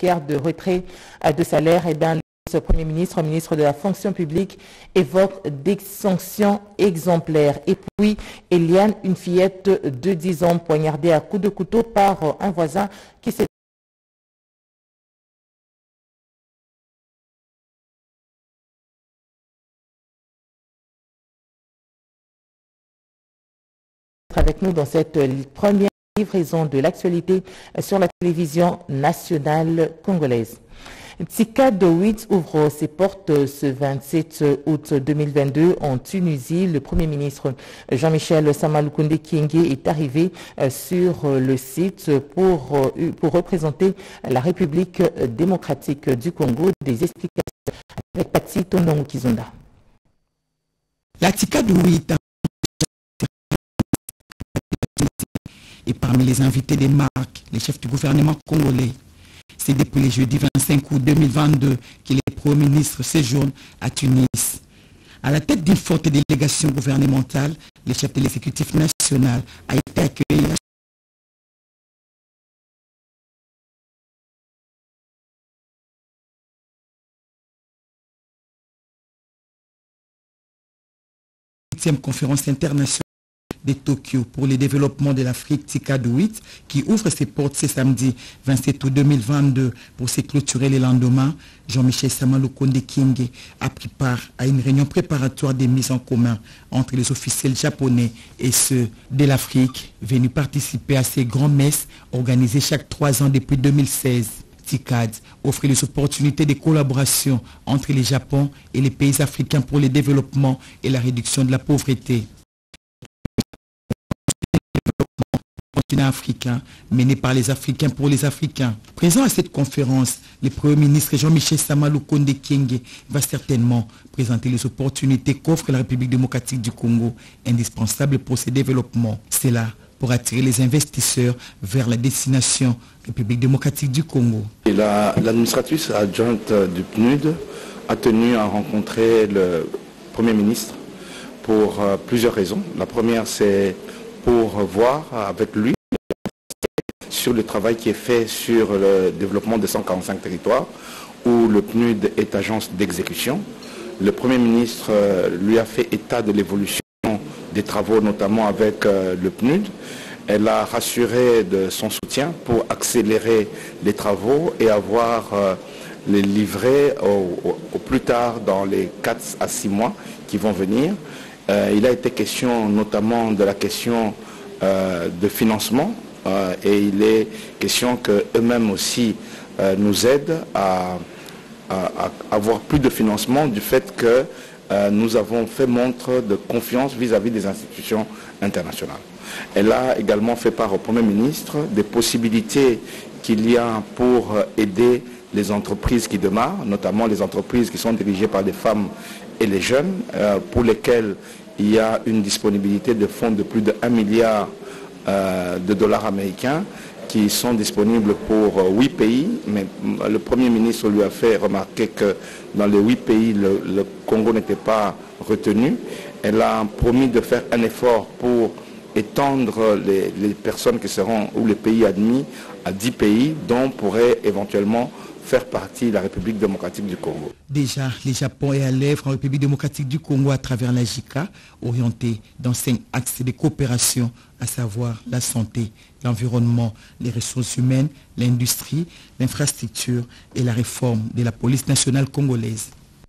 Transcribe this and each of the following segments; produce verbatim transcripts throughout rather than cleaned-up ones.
précaire de retrait de salaire, et bien, le Premier ministre, ministre de la fonction publique, évoque des sanctions exemplaires. Et puis, Eliane, une fillette de dix ans, poignardée à coups de couteau par un voisin qui s'est avec nous dans cette première livraison de l'actualité sur la télévision nationale congolaise. TICAD huit ouvre ses portes ce vingt-sept août deux mille vingt-deux en Tunisie. Le Premier ministre Jean-Michel Sama Lukonde Kyenge est arrivé sur le site pour, pour représenter la République démocratique du Congo. Des explications avec Pati Tonongo Kizonda. La TICAD huit et parmi les invités des marques, les chefs du gouvernement congolais. C'est depuis le jeudi vingt-cinq août deux mille vingt-deux que le Premier ministre séjourne à Tunis. À la tête d'une forte délégation gouvernementale, le chef de l'exécutif national a été accueilli à la huitième conférence internationale de Tokyo pour le développement de l'Afrique TICAD huit qui ouvre ses portes ce samedi vingt-sept août deux mille vingt-deux pour se clôturer le lendemain. Jean-Michel Sama Lukonde Kyenge a pris part à une réunion préparatoire des mises en commun entre les officiels japonais et ceux de l'Afrique venus participer à ces grandes messes organisées chaque trois ans depuis deux mille seize. TICAD offre les opportunités de collaboration entre le Japon et les pays africains pour le développement et la réduction de la pauvreté. Continent africain mené par les Africains pour les Africains. Présent à cette conférence, le Premier ministre Jean-Michel Sama Lukonde Kyenge va certainement présenter les opportunités qu'offre la République démocratique du Congo, indispensables pour ses développements. C'est là pour attirer les investisseurs vers la destination République démocratique du Congo. L'administratrice la, adjointe du P N U D a tenu à rencontrer le Premier ministre pour euh, plusieurs raisons. La première, c'est pour voir avec lui sur le travail qui est fait sur le développement des cent quarante-cinq territoires où le P N U D est agence d'exécution. Le Premier ministre lui a fait état de l'évolution des travaux, notamment avec le P N U D. Elle a rassuré de son soutien pour accélérer les travaux et avoir les livrés au, au, au plus tard dans les quatre à six mois qui vont venir. Euh, il a été question notamment de la question euh, de financement euh, et il est question qu'eux-mêmes aussi euh, nous aident à, à, à avoir plus de financement du fait que euh, nous avons fait montre de confiance vis-à-vis des institutions internationales. Elle a également fait part au Premier ministre des possibilités qu'il y a pour aider les entreprises qui démarrent, notamment les entreprises qui sont dirigées par des femmes et les jeunes, euh, pour lesquels il y a une disponibilité de fonds de plus de un milliard euh, de dollars américains qui sont disponibles pour euh, huit pays, mais le Premier ministre lui a fait remarquer que dans les huit pays, le, le Congo n'était pas retenu. Elle a promis de faire un effort pour étendre les, les personnes qui seront, ou les pays admis, à dix pays, dont pourrait éventuellement faire partie de la République démocratique du Congo. Déjà, le Japon est à l'œuvre en République démocratique du Congo à travers la J I C A, orientée dans cinq axes de coopération, à savoir la santé, l'environnement, les ressources humaines, l'industrie, l'infrastructure et la réforme de la police nationale congolaise.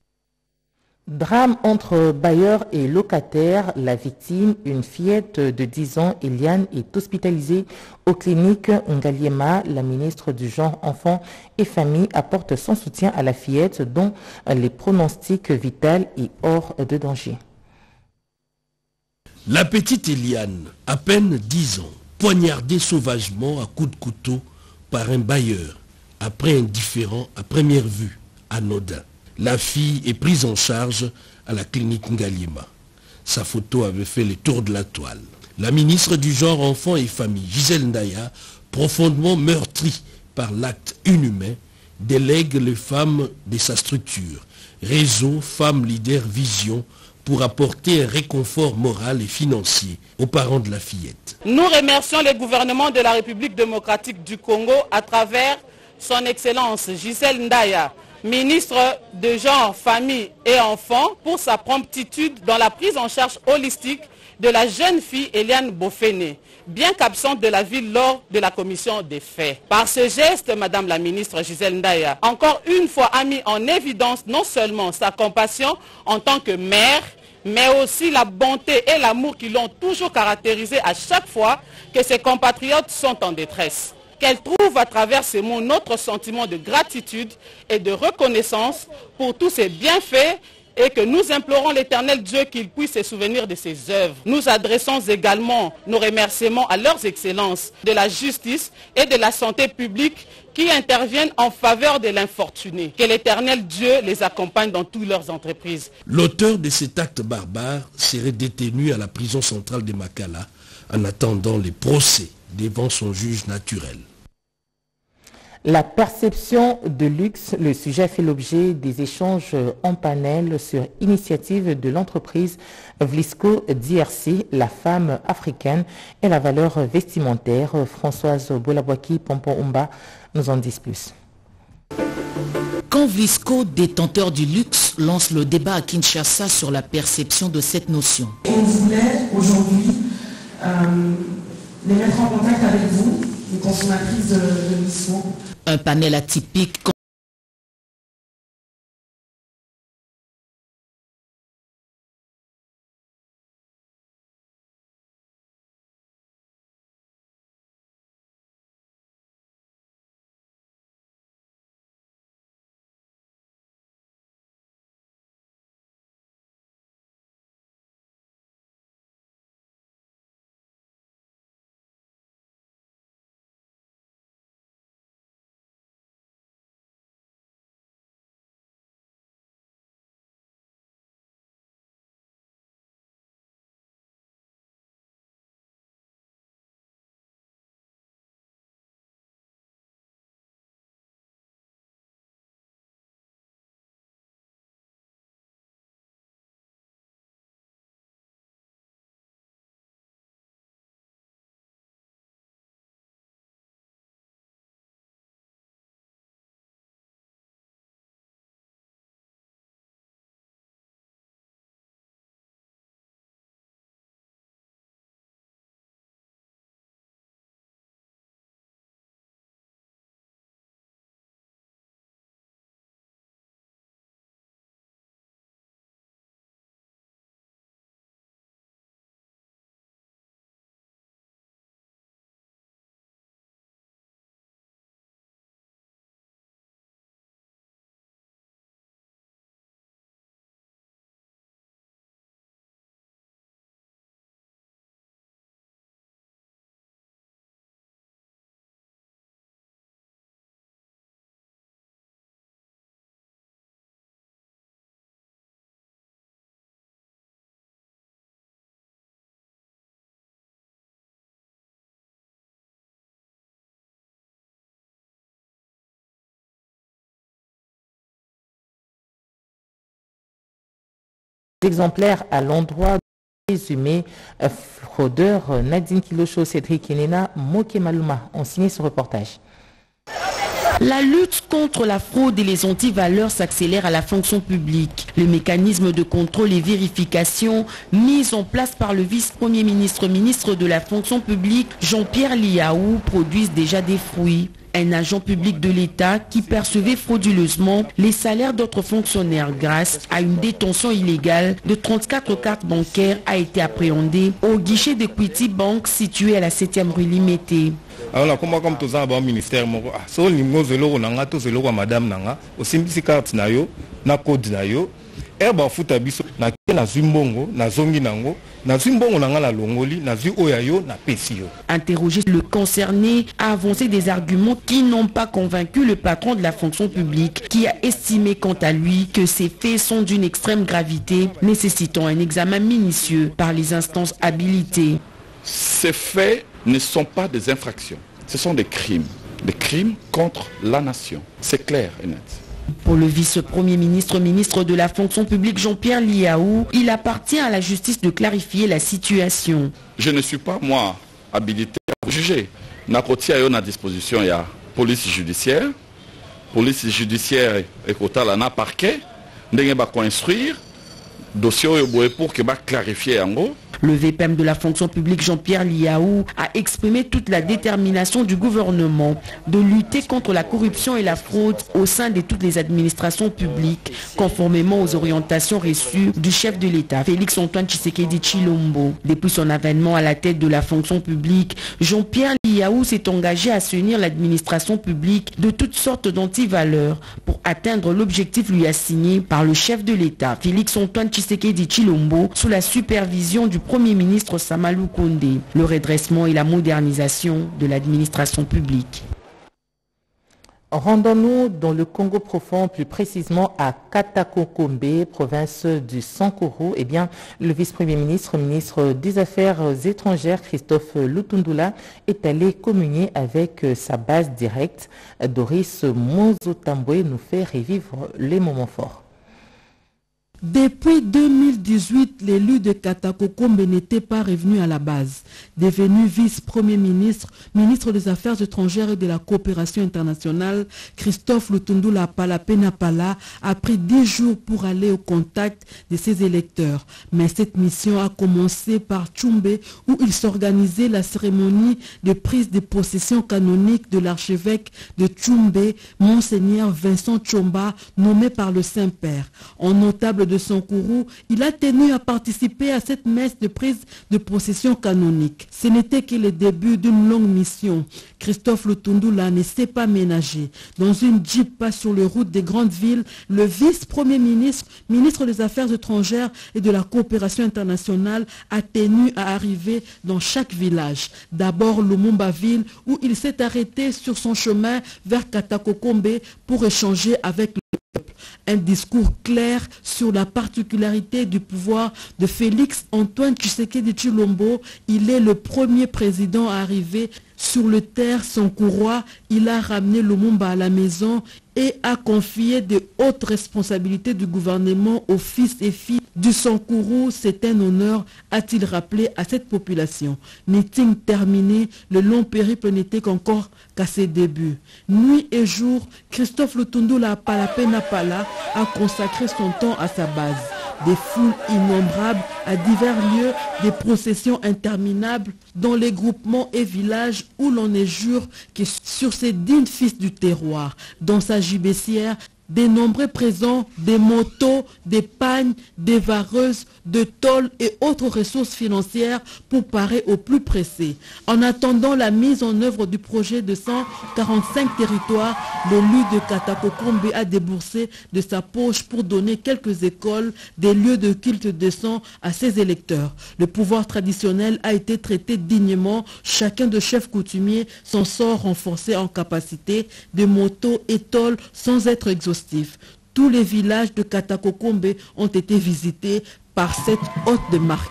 Drame entre bailleurs et locataires. La victime, une fillette de dix ans, Eliane, est hospitalisée aux cliniques Ngaliema. La ministre du Genre, Enfants et Famille apporte son soutien à la fillette dont les pronostics vitaux est hors de danger. La petite Eliane, à peine dix ans, poignardée sauvagement à coups de couteau par un bailleur, après un différend à première vue, anodin. La fille est prise en charge à la clinique Ngaliema. Sa photo avait fait le tour de la toile. La ministre du Genre, Enfants et Famille, Gisèle Ndaya, profondément meurtrie par l'acte inhumain, délègue les femmes de sa structure, réseau Femmes Leaders Vision, pour apporter un réconfort moral et financier aux parents de la fillette. Nous remercions le gouvernement de la République démocratique du Congo à travers son Excellence Gisèle Ndaya, ministre de Genre, Famille et Enfants, pour sa promptitude dans la prise en charge holistique de la jeune fille Eliane Bofene, bien qu'absente de la ville lors de la commission des faits. Par ce geste, Madame la ministre Gisèle Ndaya, encore une fois a mis en évidence non seulement sa compassion en tant que mère, mais aussi la bonté et l'amour qui l'ont toujours caractérisée à chaque fois que ses compatriotes sont en détresse. Qu'elle trouve à travers ces mots notre sentiment de gratitude et de reconnaissance pour tous ses bienfaits et que nous implorons l'Éternel Dieu qu'il puisse se souvenir de ses œuvres. Nous adressons également nos remerciements à leurs excellences de la justice et de la santé publique qui interviennent en faveur de l'infortuné. Que l'Éternel Dieu les accompagne dans toutes leurs entreprises. L'auteur de cet acte barbare serait détenu à la prison centrale de Makala en attendant les procès devant son juge naturel. La perception de luxe, le sujet fait l'objet des échanges en panel sur initiative de l'entreprise Vlisco D R C, la femme africaine et la valeur vestimentaire. Françoise Bolabwaki Pompon-Umba nous en dit plus. Quand Vlisco, détenteur du luxe, lance le débat à Kinshasa sur la perception de cette notion. On voulait aujourd'hui euh, les mettre en contact avec vous, les consommatrices de, de Vlisco. Un panel atypique. Exemplaires à l'endroit résumé fraudeur Nadine Kilocho, Cédric Kenena, Moke Maluma ont signé ce reportage. La lutte contre la fraude et les antivaleurs s'accélère à la fonction publique. Le mécanisme de contrôle et vérification mis en place par le vice-premier ministre, ministre de la fonction publique, Jean-Pierre Liaou, produisent déjà des fruits. Un agent public de l'État qui percevait frauduleusement les salaires d'autres fonctionnaires grâce à une détention illégale de trente-quatre cartes bancaires a été appréhendé au guichet d'Equity Bank situé à la septième rue Limité. Alors comment comme tout ça au ministère moko ah so lingo zelo nanga to zelo madame nanga osimbisi carte na yo na code na yo erba futa biso na na zimbongo na zongi nango na zimbongo nanga la longoli na zi oyayo na pesio. Interrogé, le concerné a avancé des arguments qui n'ont pas convaincu le patron de la fonction publique qui a estimé quant à lui que ces faits sont d'une extrême gravité nécessitant un examen minutieux par les instances habilitées. Ces faits ne sont pas des infractions, ce sont des crimes, des crimes contre la nation. C'est clair et net. Pour le vice-premier ministre, ministre de la fonction publique Jean-Pierre Liaou, il appartient à la justice de clarifier la situation. Je ne suis pas, moi, habilité à juger. Nakoti a eu à disposition, il y a police judiciaire, police judiciaire et kotala na parquet ndenge ba construire dossier pour que ba clarifier yango. Le V P M de la fonction publique Jean-Pierre Liaou a exprimé toute la détermination du gouvernement de lutter contre la corruption et la fraude au sein de toutes les administrations publiques, conformément aux orientations reçues du chef de l'État, Félix-Antoine Tshisekedi Tshilombo. Depuis son avènement à la tête de la fonction publique, Jean-Pierre Liaou s'est engagé à s'unir l'administration publique de toutes sortes d'antivaleurs pour atteindre l'objectif lui assigné par le chef de l'État, Félix-Antoine Tshisekedi Tshilombo, sous la supervision du Premier ministre Samalou Kondé, le redressement et la modernisation de l'administration publique. Rendons-nous dans le Congo profond, plus précisément à Katakokombe, province du Sankourou. Eh bien, le vice-premier ministre, ministre des Affaires étrangères, Christophe Lutundula, est allé communier avec sa base directe. Doris Mozotambwe nous fait revivre les moments forts. Depuis deux mille dix-huit, l'élu de Katakokombe n'était pas revenu à la base. Devenu vice-premier ministre, ministre des Affaires étrangères et de la coopération internationale, Christophe Lutundula Palapenapala a pris dix jours pour aller au contact de ses électeurs. Mais cette mission a commencé par Tchumbe, où il s'organisait la cérémonie de prise de possession canonique de l'archevêque de Tchumbe, Monseigneur Vincent Tchomba, nommé par le Saint-Père. En notable de Sankourou, il a tenu à participer à cette messe de prise de possession canonique. Ce n'était que le début d'une longue mission. Christophe Lutundula ne s'est pas ménagé. Dans une jeep pas sur les routes des grandes villes, le vice-premier ministre, ministre des Affaires étrangères et de la coopération internationale a tenu à arriver dans chaque village. D'abord Lumumba-ville, où il s'est arrêté sur son chemin vers Katakokombe pour échanger avec le peuple. Un discours clair sur la particularité du pouvoir de Félix-Antoine Tshisekedi Tshilombo. Il est le premier président à arriver sur le terre sankourois. Il a ramené Lumumba à la maison et a confié de hautes responsabilités du gouvernement aux fils et filles du Sankourou. C'est un honneur, a-t-il rappelé à cette population. Meeting terminé, le long périple n'était qu'encore qu'à ses débuts. Nuit et jour, Christophe Lutundula Palapenapala a consacré son temps à sa base. Des foules innombrables à divers lieux, des processions interminables dans les groupements et villages où l'on est jure que sur ces dignes fils du terroir, dans sa gibecière, des nombreux présents, des motos, des pagnes, des vareuses, de tôles et autres ressources financières pour parer au plus pressé. En attendant la mise en œuvre du projet de cent quarante-cinq territoires, l'élu de Katakokombe a déboursé de sa poche pour donner quelques écoles, des lieux de culte décents à ses électeurs. Le pouvoir traditionnel a été traité dignement, chacun de chefs coutumiers s'en sort renforcé en capacité, des motos et tôles sans être exhaustifs. Tous les villages de Katakokombe ont été visités par cette hôte de marque.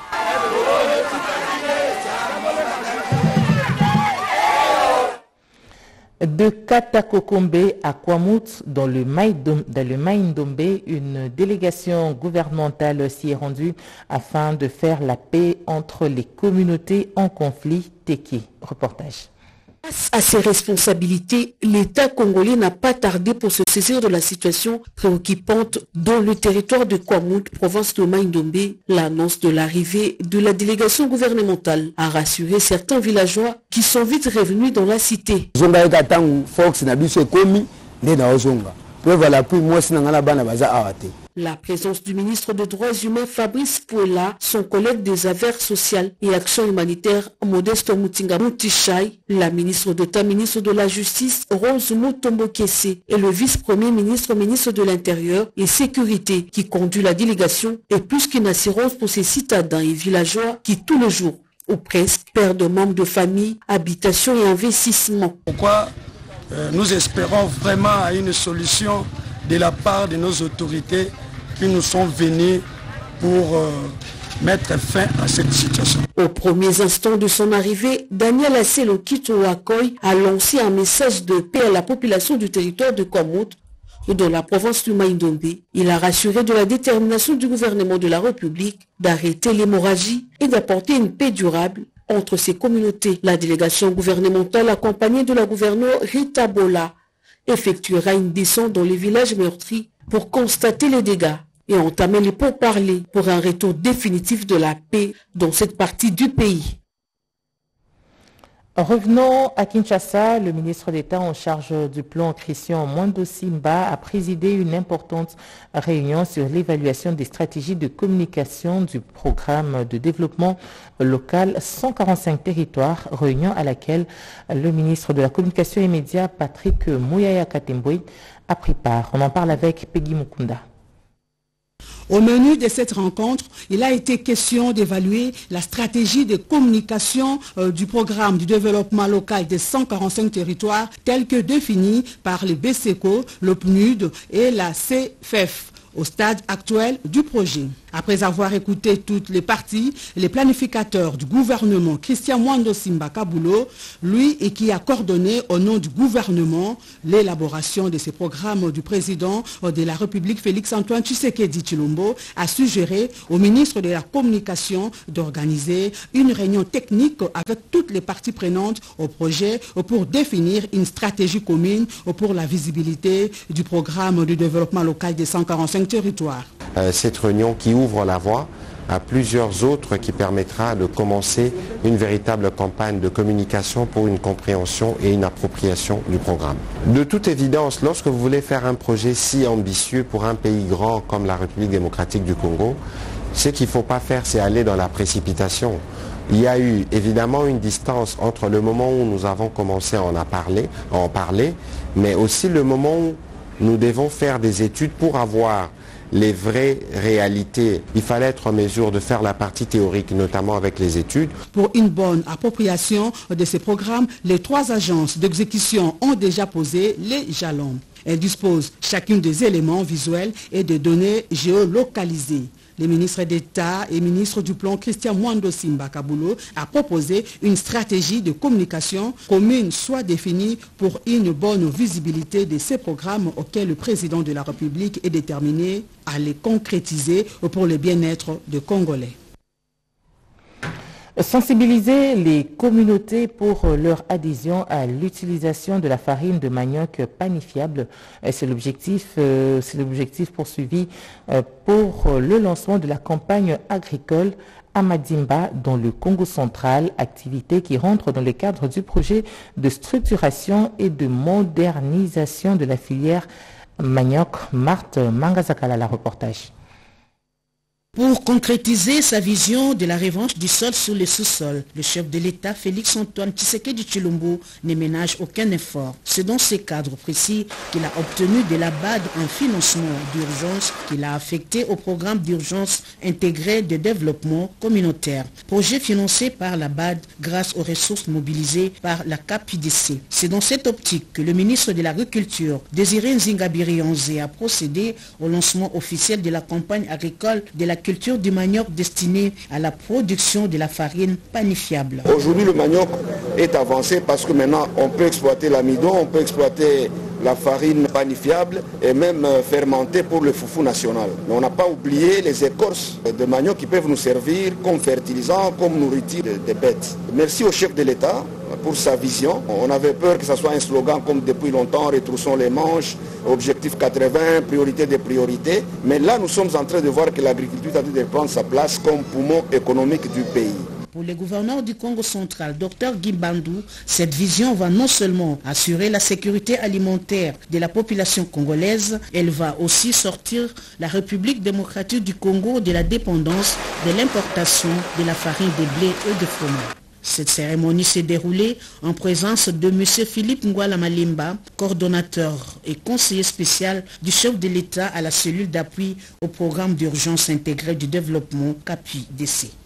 De Katakokombe à Kwamut, dans le Maïndombe, une délégation gouvernementale s'y est rendue afin de faire la paix entre les communautés en conflit. Teki, reportage. Face à ses responsabilités, l'État congolais n'a pas tardé pour se saisir de la situation préoccupante dans le territoire de Kwamut, province de Maïndombe. L'annonce de l'arrivée de la délégation gouvernementale a rassuré certains villageois qui sont vite revenus dans la cité. La présence du ministre des Droits humains Fabrice Pouela, son collègue des Affaires sociales et actions humanitaires Modeste Mutinga Moutichai, la ministre d'État, ministre de la Justice Rose Mutombo Kessé et le vice-premier ministre, ministre de l'Intérieur et Sécurité qui conduit la délégation est plus qu'une assurance pour ces citadins et villageois qui tous les jours, ou presque, perdent membres de famille, habitation et investissement. Pourquoi euh, nous espérons vraiment à une solution de la part de nos autorités qui nous sont venus pour euh, mettre fin à cette situation. Aux premiers instants de son arrivée, Daniel Asselo Kito-Wakoy a lancé un message de paix à la population du territoire de Kwamut et de la province du Maïndombe. Il a rassuré de la détermination du gouvernement de la République d'arrêter l'hémorragie et d'apporter une paix durable entre ces communautés. La délégation gouvernementale accompagnée de la gouverneure Rita Bola effectuera une descente dans les villages meurtris pour constater les dégâts et entamer les pourparlers pour un retour définitif de la paix dans cette partie du pays. Revenons à Kinshasa. Le ministre d'État en charge du plan, Christian Mwando Simba, a présidé une importante réunion sur l'évaluation des stratégies de communication du programme de développement local cent quarante-cinq territoires, réunion à laquelle le ministre de la Communication et Médias, Patrick Mouyaya Katembwe, a pris part. On en parle avec Peggy Mukunda. Au menu de cette rencontre, il a été question d'évaluer la stratégie de communication euh, du programme du développement local des cent quarante-cinq territoires telle que définie par le B C E C O, le P N U D et la C F E F au stade actuel du projet. Après avoir écouté toutes les parties, les planificateurs du gouvernement, Christian Mwando Simba Kabulo, lui et qui a coordonné au nom du gouvernement l'élaboration de ces programmes du président de la République Félix-Antoine Tshisekedi Tshilombo, a suggéré au ministre de la Communication d'organiser une réunion technique avec toutes les parties prenantes au projet pour définir une stratégie commune pour la visibilité du programme du développement local des cent quarante-cinq territoires. Euh, cette réunion qui ouvre la voie à plusieurs autres qui permettra de commencer une véritable campagne de communication pour une compréhension et une appropriation du programme. De toute évidence, lorsque vous voulez faire un projet si ambitieux pour un pays grand comme la République démocratique du Congo, ce qu'il ne faut pas faire, c'est aller dans la précipitation. Il y a eu évidemment une distance entre le moment où nous avons commencé à en, a parlé, à en parler, mais aussi le moment où nous devons faire des études pour avoir les vraies réalités. Il fallait être en mesure de faire la partie théorique, notamment avec les études. Pour une bonne appropriation de ces programmes, les trois agences d'exécution ont déjà posé les jalons. Elles disposent chacune des éléments visuels et des données géolocalisées. Le ministre d'État et ministre du plan Christian Mwando Simba Kabulo a proposé une stratégie de communication commune soit définie pour une bonne visibilité de ces programmes auxquels le président de la République est déterminé à les concrétiser pour le bien-être des Congolais. Sensibiliser les communautés pour leur adhésion à l'utilisation de la farine de manioc panifiable, c'est l'objectif, c'est l'objectif poursuivi pour le lancement de la campagne agricole à Madimba dans le Congo central, activité qui rentre dans le cadre du projet de structuration et de modernisation de la filière manioc. Marthe Mangazakala, la reportage. Pour concrétiser sa vision de la revanche du sol sur le sous-sol, le chef de l'État, Félix-Antoine Tshisekedi Tshilombo, ne ménage aucun effort. C'est dans ce cadre précis qu'il a obtenu de la B A D un financement d'urgence qu'il a affecté au programme d'urgence intégré de développement communautaire. Projet financé par la B A D grâce aux ressources mobilisées par la C A P I D C. C'est dans cette optique que le ministre de l'Agriculture, Désiré Nzingabiri-Onze, a procédé au lancement officiel de la campagne agricole de la culture du manioc destinée à la production de la farine panifiable. Aujourd'hui, le manioc est avancé parce que maintenant on peut exploiter l'amidon, on peut exploiter la farine panifiable et même fermentée pour le foufou national. Mais on n'a pas oublié les écorces de manioc qui peuvent nous servir comme fertilisant, comme nourriture des bêtes. Merci au chef de l'État pour sa vision. On avait peur que ce soit un slogan comme depuis longtemps, retroussons les manches, objectif quatre-vingts, priorité des priorités. Mais là, nous sommes en train de voir que l'agriculture a dû prendre sa place comme poumon économique du pays. Pour le gouverneur du Congo central, docteur Guibandou, cette vision va non seulement assurer la sécurité alimentaire de la population congolaise, elle va aussi sortir la République démocratique du Congo de la dépendance de l'importation de la farine de blé et de fromage. Cette cérémonie s'est déroulée en présence de M. Philippe Ngwala Malimba, coordonnateur et conseiller spécial du chef de l'État à la cellule d'appui au programme d'urgence intégré du développement C A P I D C.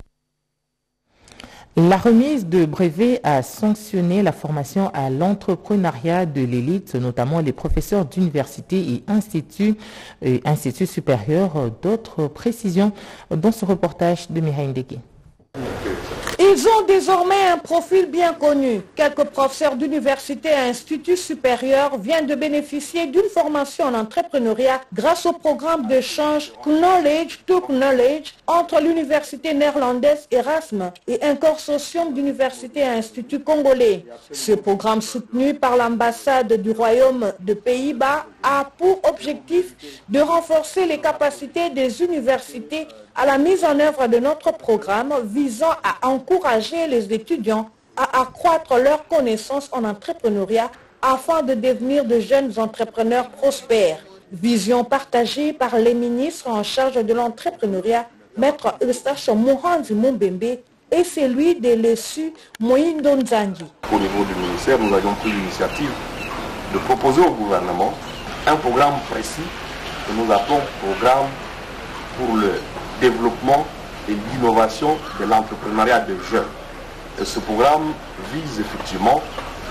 La remise de brevets a sanctionné la formation à l'entrepreneuriat de l'élite, notamment les professeurs d'université et instituts, et instituts supérieurs. D'autres précisions dans ce reportage de Mihaï Ndeke. Ils ont désormais un profil bien connu. Quelques professeurs d'université et instituts supérieurs viennent de bénéficier d'une formation en entrepreneuriat grâce au programme d'échange Knowledge to Knowledge entre l'université néerlandaise Erasmus et un consortium d'universités et instituts congolais. Ce programme soutenu par l'ambassade du Royaume de Pays-Bas a pour objectif de renforcer les capacités des universités à la mise en œuvre de notre programme visant à encourager les étudiants à accroître leurs connaissances en entrepreneuriat afin de devenir de jeunes entrepreneurs prospères. Vision partagée par les ministres en charge de l'entrepreneuriat, Maître Eustache Mohanzi Mumbembe et celui de l'E S U Moïndo Nzangi. Au niveau du ministère, nous avions pris l'initiative de proposer au gouvernement un programme précis que nous appelons programme pour le développement et l'innovation de l'entrepreneuriat des jeunes. Et ce programme vise effectivement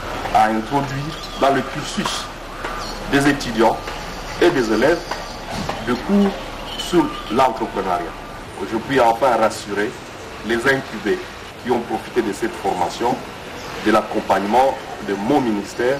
à introduire dans le cursus des étudiants et des élèves de cours sur l'entrepreneuriat. Je puis enfin rassurer les incubés qui ont profité de cette formation, de l'accompagnement de mon ministère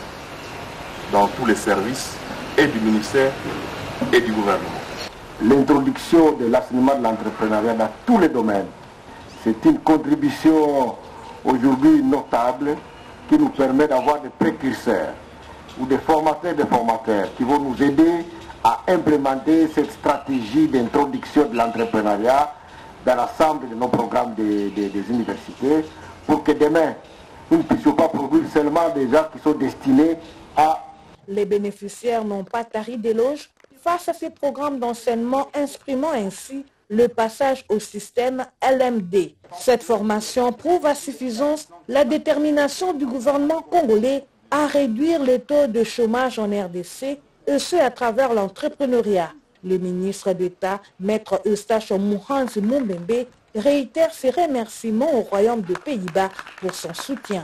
dans tous les services et du ministère et du gouvernement. L'introduction de l'enseignement de l'entrepreneuriat dans tous les domaines, c'est une contribution aujourd'hui notable qui nous permet d'avoir des précurseurs ou des formateurs de formateurs qui vont nous aider à implémenter cette stratégie d'introduction de l'entrepreneuriat dans l'ensemble de nos programmes des, des, des universités pour que demain, nous ne puissions pas produire seulement des gens qui sont destinés à... Les bénéficiaires n'ont pas tari d'éloges face à ces programmes d'enseignement, exprimant ainsi le passage au système L M D. Cette formation prouve à suffisance la détermination du gouvernement congolais à réduire les taux de chômage en R D C, et ce à travers l'entrepreneuriat. Le ministre d'État, Maître Eustache Mohanzi Mumbembe, réitère ses remerciements au Royaume de Pays-Bas pour son soutien.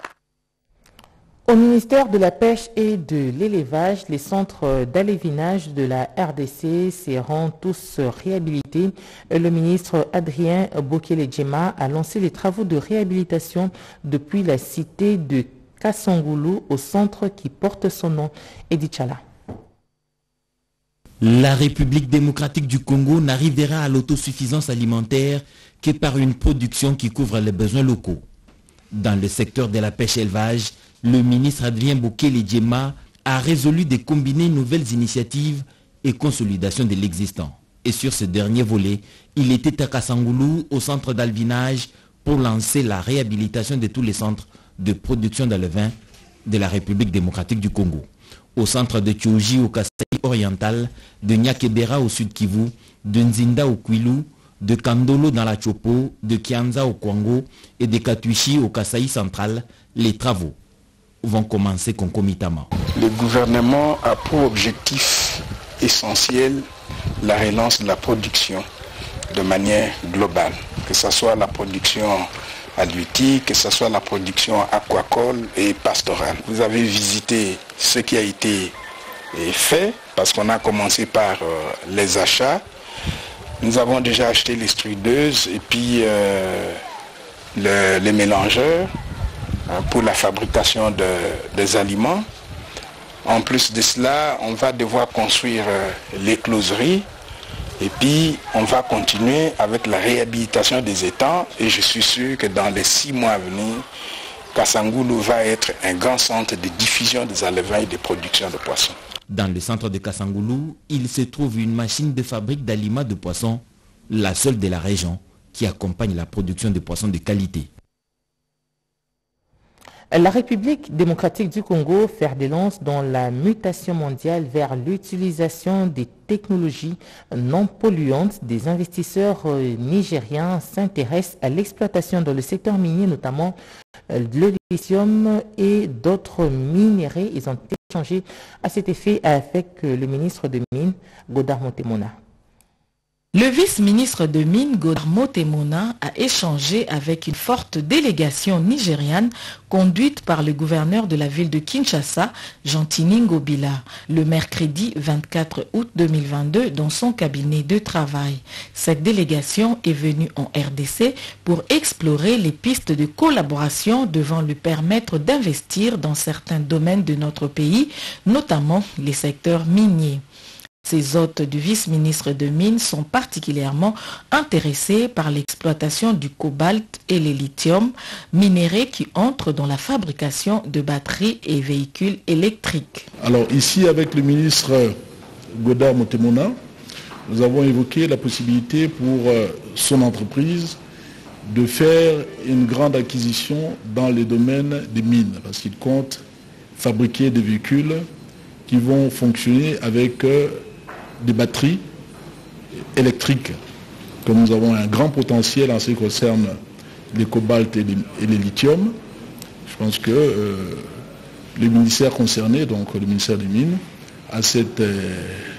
Au ministère de la Pêche et de l'Élevage, les centres d'alévinage de la R D C seront tous réhabilités. Le ministre Adrien Bokele-Djema a lancé les travaux de réhabilitation depuis la cité de Kassangoulou au centre qui porte son nom, Edith Chala. La République démocratique du Congo n'arrivera à l'autosuffisance alimentaire que par une production qui couvre les besoins locaux. Dans le secteur de la pêche-élevage, le ministre Adrien Bokele-Djema a résolu de combiner nouvelles initiatives et consolidation de l'existant. Et sur ce dernier volet, il était à Kassangoulou, au centre d'alvinage, pour lancer la réhabilitation de tous les centres de production d'alevin de la République démocratique du Congo. Au centre de Tchoji au Kasai oriental, de Nyakebera au sud Kivu, de Nzinda au Kwilu, de Kandolo dans la Chopo, de Kianza au Kwango et de Katuichi au Kasai central, les travaux vont commencer concomitamment. Le gouvernement a pour objectif essentiel la relance de la production de manière globale, que ce soit la production halieutique, que ce soit la production aquacole et pastorale. Vous avez visité ce qui a été fait, parce qu'on a commencé par euh, les achats. Nous avons déjà acheté les strideuses et puis euh, le, les mélangeurs hein, pour la fabrication de, des aliments. En plus de cela, on va devoir construire euh, les closeries. Et puis, on va continuer avec la réhabilitation des étangs. Et je suis sûr que dans les six mois à venir, Kassangoulou va être un grand centre de diffusion des alevins et de production de poissons. Dans le centre de Kassangoulou, il se trouve une machine de fabrique d'aliments de poissons, la seule de la région, qui accompagne la production de poissons de qualité. La République démocratique du Congo fait des lances dans la mutation mondiale vers l'utilisation des technologies non polluantes. Des investisseurs nigériens s'intéressent à l'exploitation dans le secteur minier, notamment le lithium et d'autres minéraux. Ils ont échangé à cet effet avec le ministre de Mines, Godard Montemona. Le vice-ministre de Mines, Godard Motemona, a échangé avec une forte délégation nigériane conduite par le gouverneur de la ville de Kinshasa, Jean-Tini Ngobila, le mercredi vingt-quatre août deux mille vingt-deux dans son cabinet de travail. Cette délégation est venue en R D C pour explorer les pistes de collaboration devant lui permettre d'investir dans certains domaines de notre pays, notamment les secteurs miniers. Ces hôtes du vice-ministre de Mines sont particulièrement intéressés par l'exploitation du cobalt et le lithium, minéraux qui entrent dans la fabrication de batteries et véhicules électriques. Alors ici, avec le ministre Godard Motemona, nous avons évoqué la possibilité pour son entreprise de faire une grande acquisition dans les domaines des mines, parce qu'il compte fabriquer des véhicules qui vont fonctionner avec des batteries électriques, que nous avons un grand potentiel en ce qui concerne les cobalt et les, et les lithium. Je pense que euh, le ministère concerné, donc le ministère des Mines, a cette euh,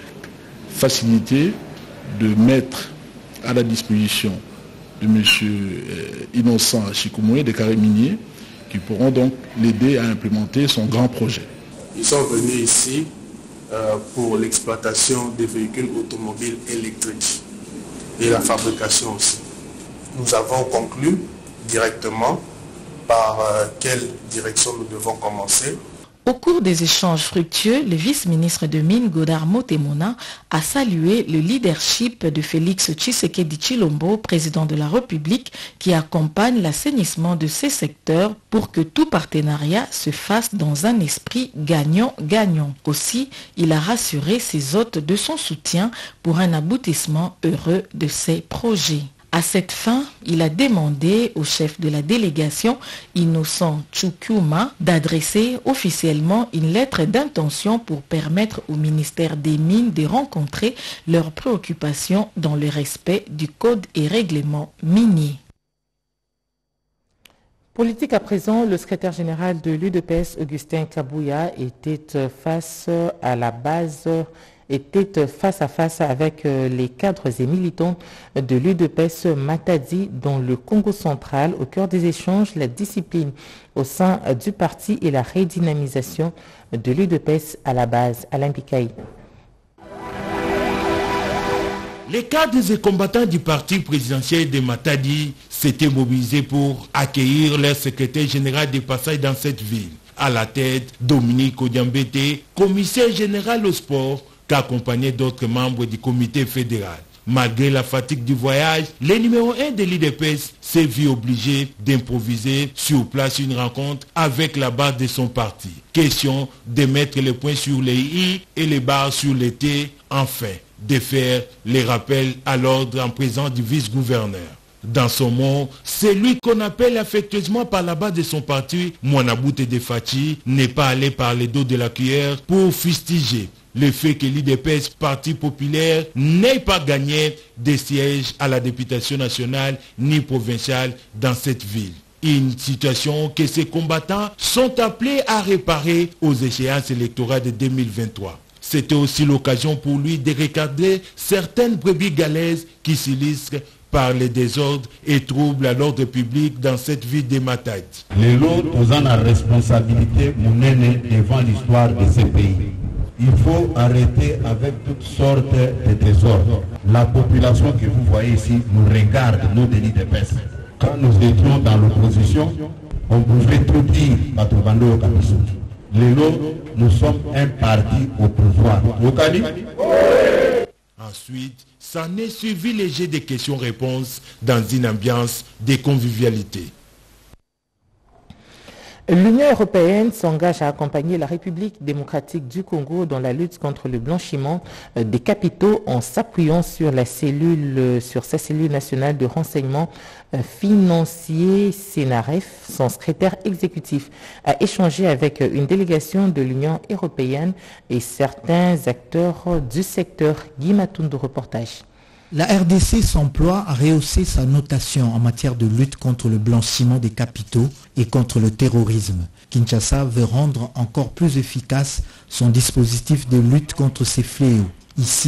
facilité de mettre à la disposition de M. Euh, Innocent Chikumoué, des carrés miniers, qui pourront donc l'aider à implémenter son grand projet. Ils sont venus ici euh, pour l'exploitation des véhicules automobiles électriques et la fabrication aussi. Nous avons conclu directement par euh, quelle direction nous devons commencer. Au cours des échanges fructueux, le vice-ministre de Mines, Godard Motemona, a salué le leadership de Félix Tshisekedi Tshilombo, président de la République, qui accompagne l'assainissement de ces secteurs pour que tout partenariat se fasse dans un esprit gagnant-gagnant. Aussi, il a rassuré ses hôtes de son soutien pour un aboutissement heureux de ces projets. À cette fin, il a demandé au chef de la délégation, Innocent Tchoukouma, d'adresser officiellement une lettre d'intention pour permettre au ministère des Mines de rencontrer leurs préoccupations dans le respect du code et règlement minier. Politique à présent, le secrétaire général de l'U D P S, Augustin Kabouya, était face à la base était face à face avec les cadres et militants de l'U D P S Matadi dans le Congo central. Au cœur des échanges, la discipline au sein du parti et la redynamisation de l'U D P S à la base. Alain Bikaï. Les cadres et combattants du parti présidentiel de Matadi s'étaient mobilisés pour accueillir leur secrétaire général de passage dans cette ville. À la tête, Dominique Odiambete, commissaire général au sport, accompagné d'autres membres du comité fédéral. Malgré la fatigue du voyage, le numéro un de l'U D P S s'est vu obligé d'improviser sur place une rencontre avec la base de son parti. Question de mettre les points sur les i et les barres sur les t, enfin, de faire les rappels à l'ordre en présence du vice-gouverneur. Dans son mot, celui qu'on appelle affectueusement par la base de son parti, Mouanaboute de Fachi, n'est pas allé par les dos de la cuillère pour fustiger le fait que l'U D P S, parti populaire, n'ait pas gagné des sièges à la députation nationale ni provinciale dans cette ville. Une situation que ces combattants sont appelés à réparer aux échéances électorales de deux mille vingt-trois. C'était aussi l'occasion pour lui de recadrer certaines brebis galaises qui s'illustrent par les désordres et troubles à l'ordre public dans cette ville de Matadi. Les lots ont la responsabilité monnaie devant l'histoire de ce pays. Il faut arrêter avec toutes sortes de désordres. La population que vous voyez ici nous regarde, nous de l'U D P S. Quand nous étions dans l'opposition, on pouvait tout dire à Tobando Kabiso. Les lots, nous sommes un parti au pouvoir. Ensuite, s'en est suivi les jets de questions-réponses dans une ambiance de convivialité. L'Union européenne s'engage à accompagner la République démocratique du Congo dans la lutte contre le blanchiment des capitaux en s'appuyant sur la cellule, sur sa cellule nationale de renseignement financier Sénaref. Son secrétaire exécutif a échangé avec une délégation de l'Union européenne et certains acteurs du secteur. Guy Matundu, reportage. La R D C s'emploie à rehausser sa notation en matière de lutte contre le blanchiment des capitaux et contre le terrorisme. Kinshasa veut rendre encore plus efficace son dispositif de lutte contre ces fléaux. Ici,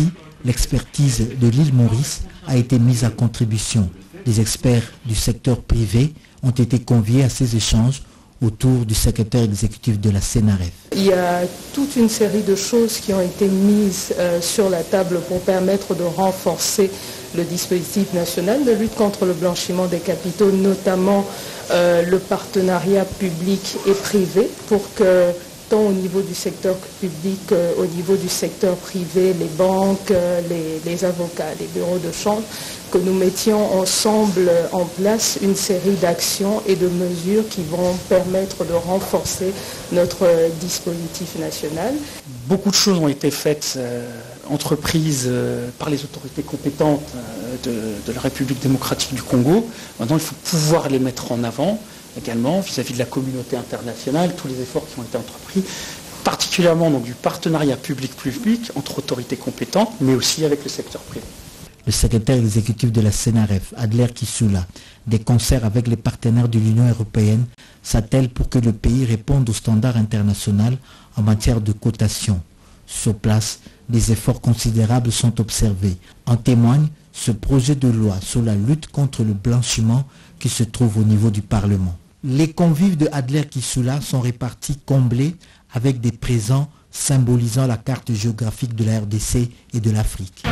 l'expertise de l'île Maurice a été mise à contribution. Des experts du secteur privé ont été conviés à ces échanges autour du secrétaire exécutif de la CENAREF. Il y a toute une série de choses qui ont été mises euh, sur la table pour permettre de renforcer le dispositif national de lutte contre le blanchiment des capitaux, notamment euh, le partenariat public et privé, pour que tant au niveau du secteur public, euh, au niveau du secteur privé, les banques, euh, les, les avocats, les bureaux de change, que nous mettions ensemble en place une série d'actions et de mesures qui vont permettre de renforcer notre dispositif national. Beaucoup de choses ont été faites, euh, entreprises euh, par les autorités compétentes euh, de, de la République démocratique du Congo. Maintenant, il faut pouvoir les mettre en avant également vis-à-vis de la communauté internationale, tous les efforts qui ont été entrepris, particulièrement donc, du partenariat public-public entre autorités compétentes, mais aussi avec le secteur privé. Le secrétaire exécutif de la CENAREF, Adler Kisula, des concerts avec les partenaires de l'Union européenne, s'attelle pour que le pays réponde aux standards internationaux en matière de cotation. Sur place, des efforts considérables sont observés. En témoigne ce projet de loi sur la lutte contre le blanchiment qui se trouve au niveau du Parlement. Les convives de Adler Kisula sont répartis comblés avec des présents symbolisant la carte géographique de la R D C et de l'Afrique.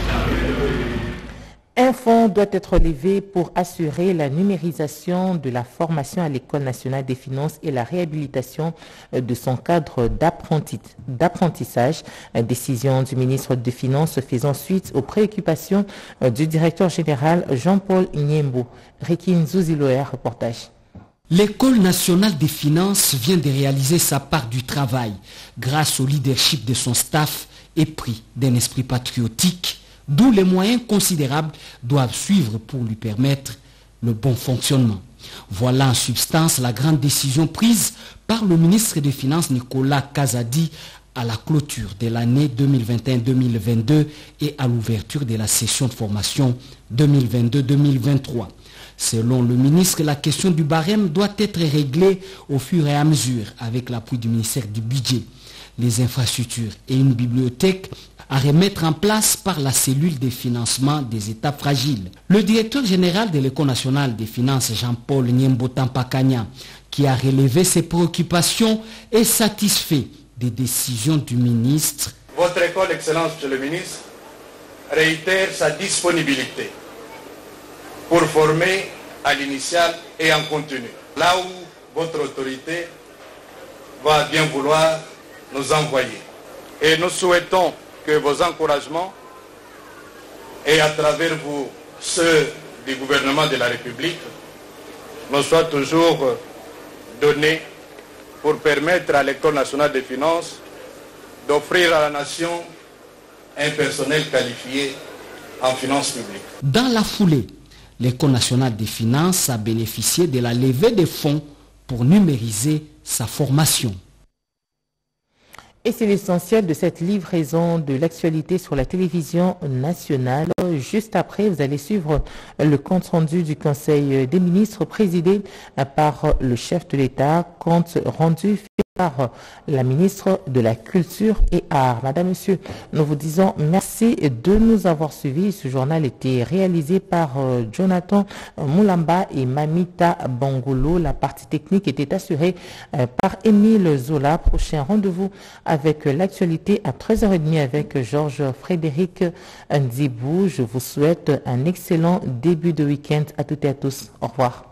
Un fonds doit être levé pour assurer la numérisation de la formation à l'École nationale des finances et la réhabilitation de son cadre d'apprentissage. Décision du ministre des Finances faisant suite aux préoccupations du directeur général Jean-Paul Nyembo. Rekin Zouziloer, reportage. L'École nationale des finances vient de réaliser sa part du travail grâce au leadership de son staff épris d'un esprit patriotique, d'où les moyens considérables doivent suivre pour lui permettre le bon fonctionnement. Voilà en substance la grande décision prise par le ministre des Finances Nicolas Kazadi à la clôture de l'année deux mille vingt et un deux mille vingt-deux et à l'ouverture de la session de formation deux mille vingt-deux deux mille vingt-trois. Selon le ministre, la question du barème doit être réglée au fur et à mesure avec l'appui du ministère du Budget. Les infrastructures et une bibliothèque à remettre en place par la cellule de financement des États fragiles. Le directeur général de l'École nationale des finances, Jean-Paul Nyembo Tampakanya, qui a relevé ses préoccupations, est satisfait des décisions du ministre. Votre École, Excellence, Monsieur le ministre, réitère sa disponibilité pour former à l'initial et en continu. Là où votre autorité va bien vouloir nous envoyer. Et nous souhaitons que vos encouragements et à travers vous ceux du gouvernement de la République nous soient toujours donnés pour permettre à l'École nationale des finances d'offrir à la nation un personnel qualifié en finances publiques. Dans la foulée, l'École nationale des finances a bénéficié de la levée des fonds pour numériser sa formation. Et c'est l'essentiel de cette livraison de l'actualité sur la télévision nationale. Juste après, vous allez suivre le compte rendu du Conseil des ministres présidé par le chef de l'État, compte rendu fait par la ministre de la Culture et Arts. Madame, Monsieur, nous vous disons merci de nous avoir suivis. Ce journal était réalisé par Jonathan Moulamba et Mamita Bangolo. La partie technique était assurée par Émile Zola. Prochain rendez-vous avec l'actualité à treize heures trente avec Georges Frédéric Ndibou. Je vous souhaite un excellent début de week-end à toutes et à tous. Au revoir.